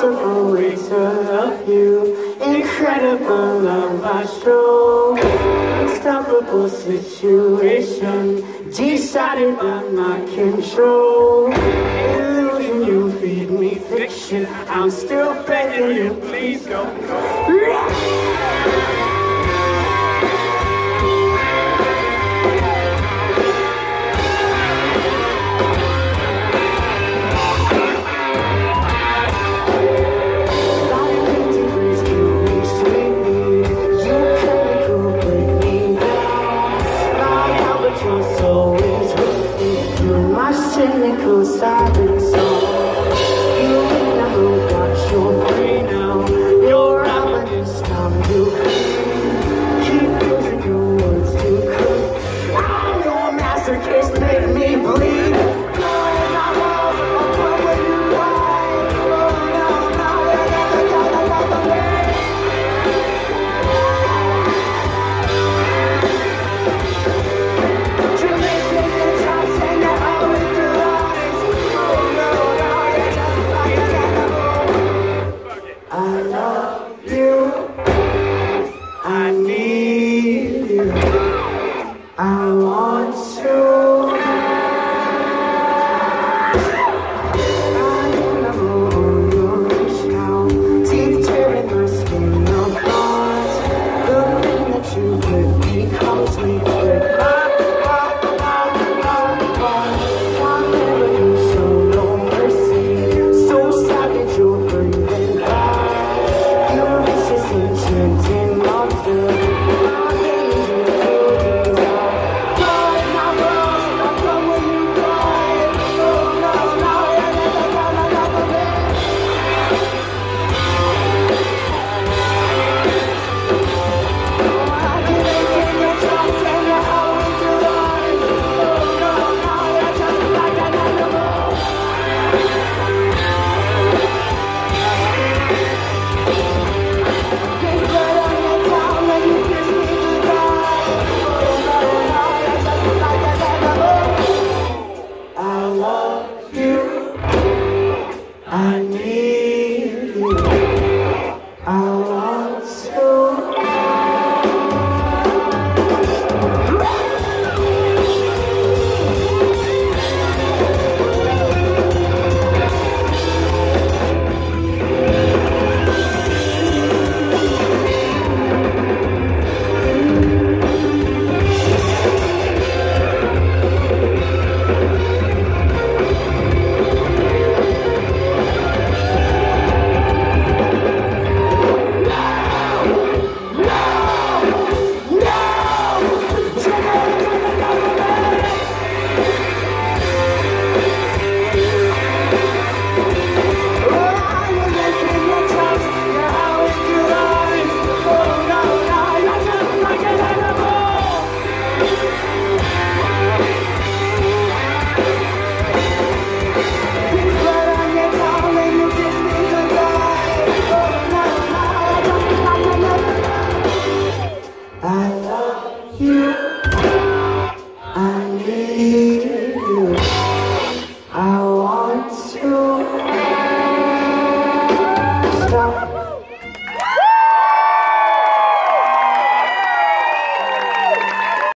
impossible way to love you. Incredible love I show. Unstoppable situation decided by my control. Illusion, you feed me fiction. I'm still begging you, please don't go. Cynical silent song. You never got your free now. You're out when it's time to keep using your words to cook. I'm your masochist, make me bleed. I love you, I need you, I want to. I am on your reach now, teeth tearing my skin apart. The thing that you with becomes me with whatever you show no mercy, so savage you're breathing back. I need you.